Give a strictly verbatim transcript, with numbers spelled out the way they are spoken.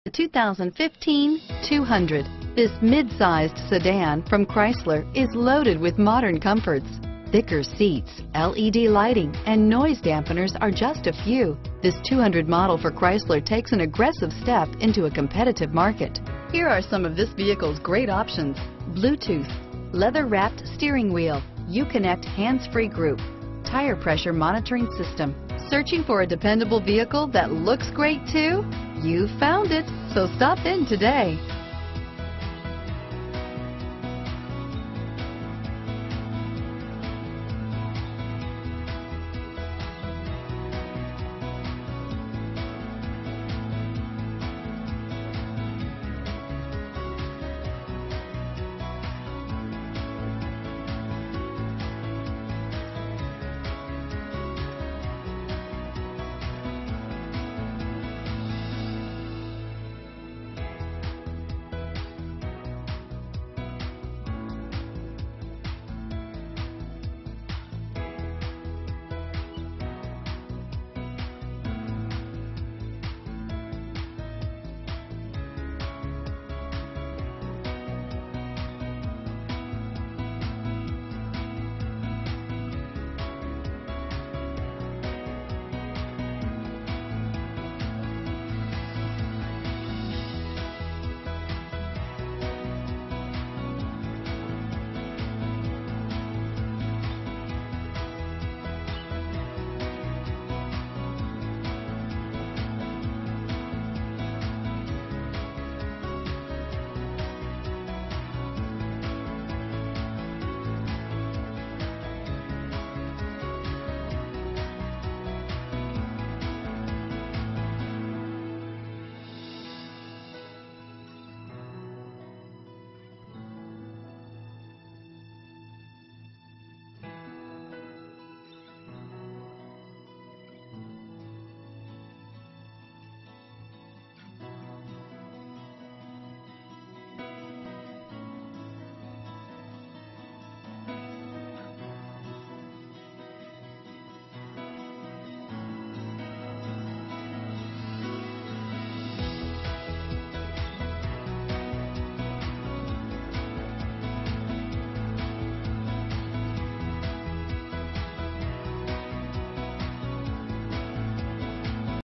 The two thousand fifteen two hundred. This mid-sized sedan from Chrysler is loaded with modern comforts. Thicker seats, L E D lighting, and noise dampeners are just a few. This two hundred model for Chrysler takes an aggressive step into a competitive market. Here are some of this vehicle's great options: Bluetooth, leather-wrapped steering wheel, Uconnect hands-free group, tire pressure monitoring system. Searching for a dependable vehicle that looks great too? You found it, so stop in today.